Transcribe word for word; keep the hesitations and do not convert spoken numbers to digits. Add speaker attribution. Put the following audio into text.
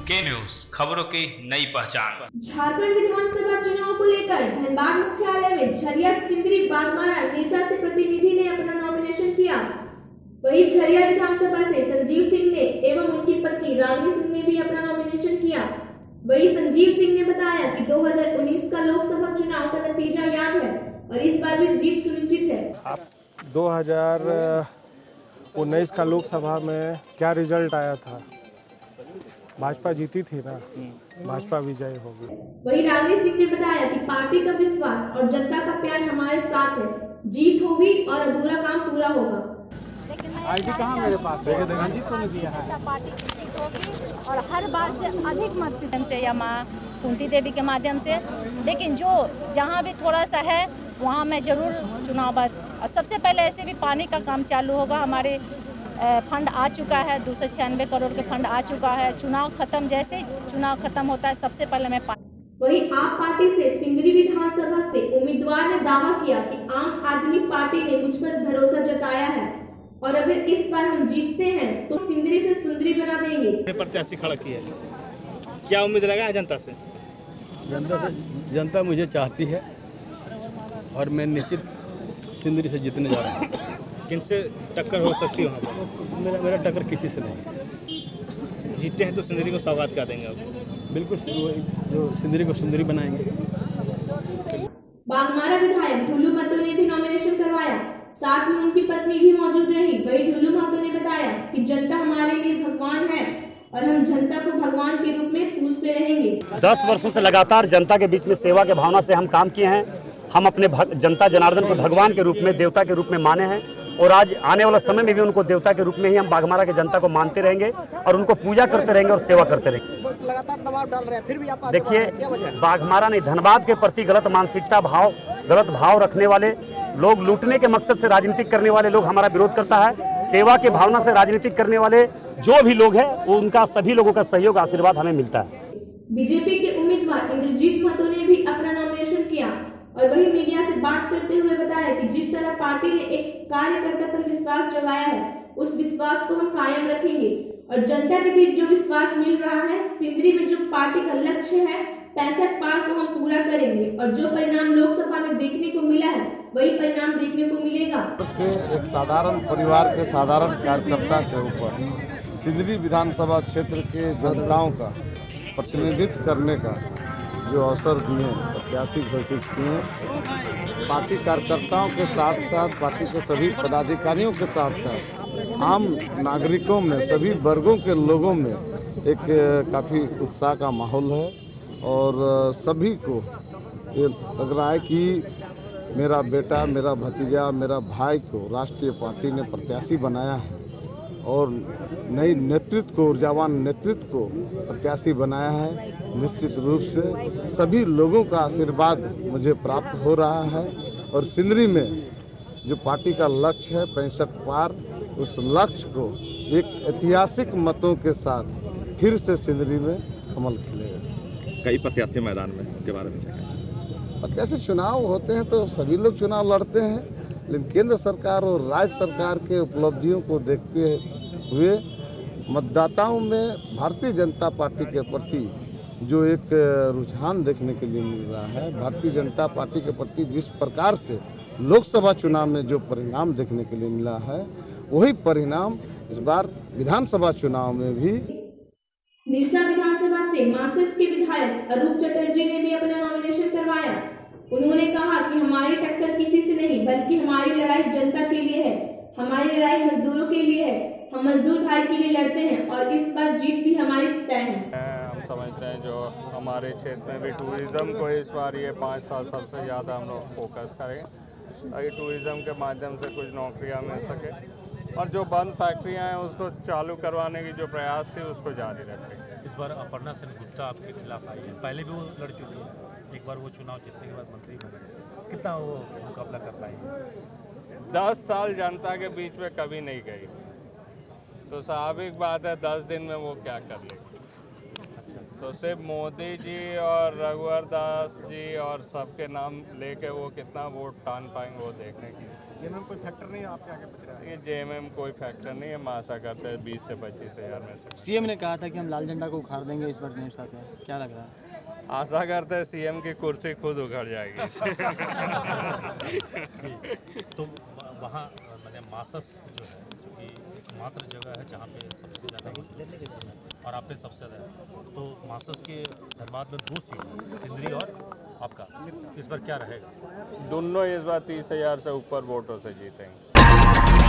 Speaker 1: के न्यूज, खबरों की नई पहचान।
Speaker 2: झारखंड विधानसभा चुनाव को लेकर धनबाद मुख्यालय में झरिया, सिंदरी, बागमारा, निरसा से प्रतिनिधि ने अपना नॉमिनेशन किया। वहीं झरिया विधानसभा से संजीव सिंह ने एवं उनकी पत्नी रागिनी सिंह ने भी अपना नॉमिनेशन किया। वहीं संजीव सिंह ने बताया कि दो हज़ार उन्नीस का लोकसभा चुनाव का नतीजा याद है और इस बार भी जीत सुनिश्चित है।
Speaker 3: दो हज़ार उन्नीस का लोकसभा में क्या रिजल्ट आया था? भाजपा जीती थी ना, भाजपा विजयी होगी।
Speaker 2: वहीं रागिनी सिंह ने बताया कि पार्टी का विश्वास और जनता का प्यार हमारे साथ है, जीत होगी और अधूरा काम पूरा होगा।
Speaker 4: आईडी कहाँ मेरे पास है? गांधी को नहीं दिया है।
Speaker 5: पार्टी की जीत होगी और हर बार से अधिक मत से या माँ कुंती देवी के माध्यम से, लेकिन जो जहाँ भी थोड़ा सा है वहाँ मैं जरूर चुनाव और सबसे पहले ऐसे भी पानी का काम चालू होगा। हमारे फंड आ चुका है, दो सौ छियानवे करोड़ के फंड आ चुका है। चुनाव खत्म जैसे चुनाव खत्म होता है सबसे पहले मैं
Speaker 2: वहीं आप पार्टी से सिंदरी विधानसभा से उम्मीदवार ने दावा किया कि आम आदमी पार्टी ने मुझ पर भरोसा जताया है और अगर इस बार हम जीतते हैं तो सिंदरी से सुंदरी बना देंगे।
Speaker 4: प्रत्याशी खड़ा किया है, क्या उम्मीद लगा है जनता से?
Speaker 6: जनता से जनता मुझे चाहती है और मैं निश्चित सिंदरी से जीतने जा रहा हूँ।
Speaker 4: किनसे टक्कर हो सकती है वहाँ पर?
Speaker 6: मेरा मेरा टक्कर किसी से नहीं।
Speaker 4: जीतते हैं तो सिंदरी को सौगात क्या देंगे आप?
Speaker 6: बिल्कुल, जो सिंदरी को सुंदरी बनाएंगे।
Speaker 2: बागमारा विधायक ढुल्लू महतो ने भी नॉमिनेशन करवाया, साथ में उनकी पत्नी भी मौजूद रही। वही ढुल्लू महतो ने बताया कि जनता हमारे लिए भगवान है और हम जनता को भगवान के रूप में पूजते रहेंगे।
Speaker 7: दस वर्षों से लगातार जनता के बीच में सेवा के भावना से हम काम किए हैं। हम अपने जनता जनार्दन को भगवान के रूप में, देवता के रूप में माने हैं और आज आने वाला समय में भी उनको देवता के रूप में ही हम बागमारा के जनता को मानते रहेंगे और उनको पूजा करते रहेंगे और सेवा करते रहेंगे।
Speaker 4: लगातार दबाव डाल रहे हैं, फिर भी आप
Speaker 7: देखिए, बागमारा नहीं, धनबाद के प्रति गलत मानसिकता, भाव गलत भाव रखने वाले लोग, लूटने के मकसद से राजनीतिक करने वाले लोग हमारा विरोध करता है। सेवा के भावना से राजनीतिक करने वाले जो भी लोग हैं, उनका सभी लोगों का सहयोग, आशीर्वाद हमें मिलता है।
Speaker 2: बीजेपी के उम्मीदवार इंद्रजीत महतो ने भी अपना नॉमिनेशन किया और वही मीडिया से बात करते हुए बताया कि जिस तरह पार्टी ने एक कार्यकर्ता पर विश्वास जगाया है, उस विश्वास को हम कायम रखेंगे और जनता के बीच जो विश्वास मिल रहा है, सिंदरी में जो पार्टी का लक्ष्य है पैंसठ पार को हम पूरा करेंगे और जो परिणाम लोकसभा में देखने को मिला है वही परिणाम देखने को मिलेगा।
Speaker 3: एक साधारण परिवार के साधारण कार्यकर्ता के ऊपर सिंदरी विधानसभा क्षेत्र के जनताओं का प्रतिनिधित्व करने का जो अवसर दिए, प्रत्याशी घोषित किए, पार्टी कार्यकर्ताओं के साथ साथ पार्टी के सभी पदाधिकारियों के साथ साथ आम नागरिकों में, सभी वर्गों के लोगों में एक काफ़ी उत्साह का माहौल है और सभी को ये लग रहा है कि मेरा बेटा, मेरा भतीजा, मेरा भाई को राष्ट्रीय पार्टी ने प्रत्याशी बनाया है और नई नेतृत्व को, ऊर्जावान नेतृत्व को प्रत्याशी बनाया है। निश्चित रूप से सभी लोगों का आशीर्वाद मुझे प्राप्त हो रहा है और सिंदरी में जो पार्टी का लक्ष्य है पैंसठ पार, उस लक्ष्य को एक ऐतिहासिक मतों के साथ फिर से सिंदरी में कमल खिलेगा।
Speaker 8: कई प्रत्याशी मैदान में, उनके बारे में क्या कहें?
Speaker 3: प्रत्याशी चुनाव होते हैं तो सभी लोग चुनाव लड़ते हैं, लेकिन केंद्र सरकार और राज्य सरकार के उपलब्धियों को देखते हुए मतदाताओं में भारतीय जनता पार्टी के प्रति जो एक रुझान देखने के लिए मिल रहा है, भारतीय जनता पार्टी के प्रति जिस प्रकार से लोकसभा चुनाव में जो परिणाम देखने के लिए मिला है, वही परिणाम इस बार विधानसभा चुनाव में भी।
Speaker 2: निरसा विधानसभा से मार्क्सिस्ट के विधायक अरूप चटर्जी ने भी अपना नॉमिनेशन करवाया। उन्होंने कहा कि हमारी टक्कर किसी से नहीं बल्कि हमारी लड़ाई जनता के लिए है, हमारी लड़ाई मजदूरों के लिए है, हम मजदूर भाई के लिए लड़ते हैं और इस बार जीत भी हमारी तय है।
Speaker 9: हम समझते हैं जो हमारे क्षेत्र में भी टूरिज्म को इस बार ये पाँच साल सबसे ज़्यादा हम लोग फोकस करें ताकि टूरिज्म के माध्यम से कुछ नौकरियां मिल सके और जो बंद फैक्ट्रियां हैं उसको चालू करवाने की जो प्रयास थे उसको जारी रखें।
Speaker 10: इस बार अपर्णा सेन गुप्ता आपके खिलाफ आई है, पहले भी वो लड़ चुकी है, एक बार वो चुनाव जीतने के बाद मंत्री बने, कितना वो मुकाबला कर पाएंगे?
Speaker 9: दस साल जनता के बीच में कभी नहीं गई तो स्वाभाविक बात है दस दिन में वो क्या कर लेगी। तो सिर्फ मोदी जी और रघुवर दास जी और सबके नाम लेके वो कितना वोट टान पाएंगे वो देखने की।
Speaker 4: जेएमएम कोई फैक्टर नहीं है आपके आगे बच रहा है?
Speaker 9: ये जेएमएम कोई फैक्टर नहीं है, हम आशा करते हैं बीस से पच्चीस हज़ार में से।
Speaker 11: सीएम ने कहा था कि हम लाल झंडा को उखाड़ देंगे इस बार निरसा से, क्या लग रहा है?
Speaker 9: आशा करते हैं सीएम की कुर्सी खुद उखड़ जाएगी।
Speaker 10: तो वहाँ मैंने मासस जो है जो कि एकमात्र जगह है जहाँ पे सबसे ज़्यादा और आप पे सबसे ज़्यादा है, तो मासस के धनबाद में दो सीट सिंदरी और आपका, इस बार क्या रहेगा?
Speaker 9: दोनों इस बार तीस हज़ार से ऊपर वोटों से जीतेंगे।